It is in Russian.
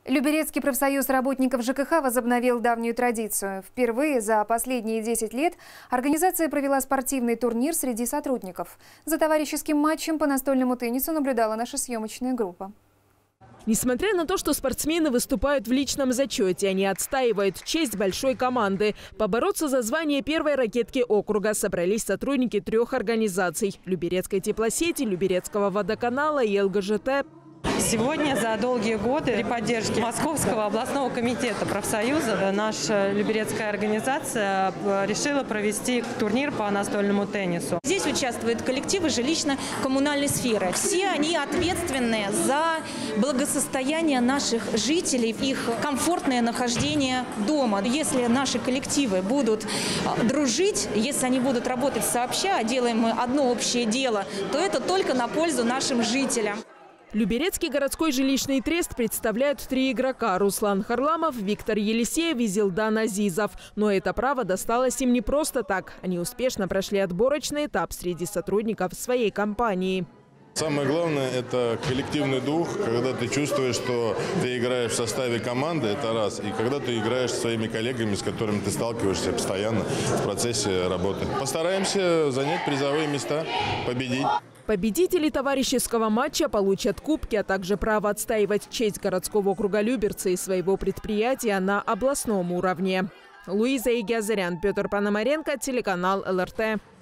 Люберецкий профсоюз работников ЖКХ возобновил давнюю традицию. Впервые за последние 10 лет организация провела спортивный турнир среди сотрудников. За товарищеским матчем по настольному теннису наблюдала наша съемочная группа. Несмотря на то, что спортсмены выступают в личном зачете, они отстаивают честь большой команды. Побороться за звание первой ракетки округа собрались сотрудники 3 организаций – Люберецкой теплосети, Люберецкого водоканала и ЛГЖТ. Сегодня за долгие годы при поддержке Московского областного комитета профсоюза наша люберецкая организация решила провести турнир по настольному теннису. Здесь участвуют коллективы жилищно-коммунальной сферы. Все они ответственны за благосостояние наших жителей, их комфортное нахождение дома. Если наши коллективы будут дружить, если они будут работать сообща, делаем мы одно общее дело, то это только на пользу нашим жителям. Люберецкий городской жилищный трест представляют 3 игрока – Руслан Харламов, Виктор Елисеев и Зилдан Азизов. Но это право досталось им не просто так. Они успешно прошли отборочный этап среди сотрудников своей компании. Самое главное – это коллективный дух, когда ты чувствуешь, что ты играешь в составе команды, это раз, и когда ты играешь со своими коллегами, с которыми ты сталкиваешься постоянно в процессе работы. Постараемся занять призовые места, победить. Победители товарищеского матча получат кубки, а также право отстаивать честь городского округа Люберцы и своего предприятия на областном уровне. Луиза Игиазарян, Петр Пономаренко, телеканал ЛРТ.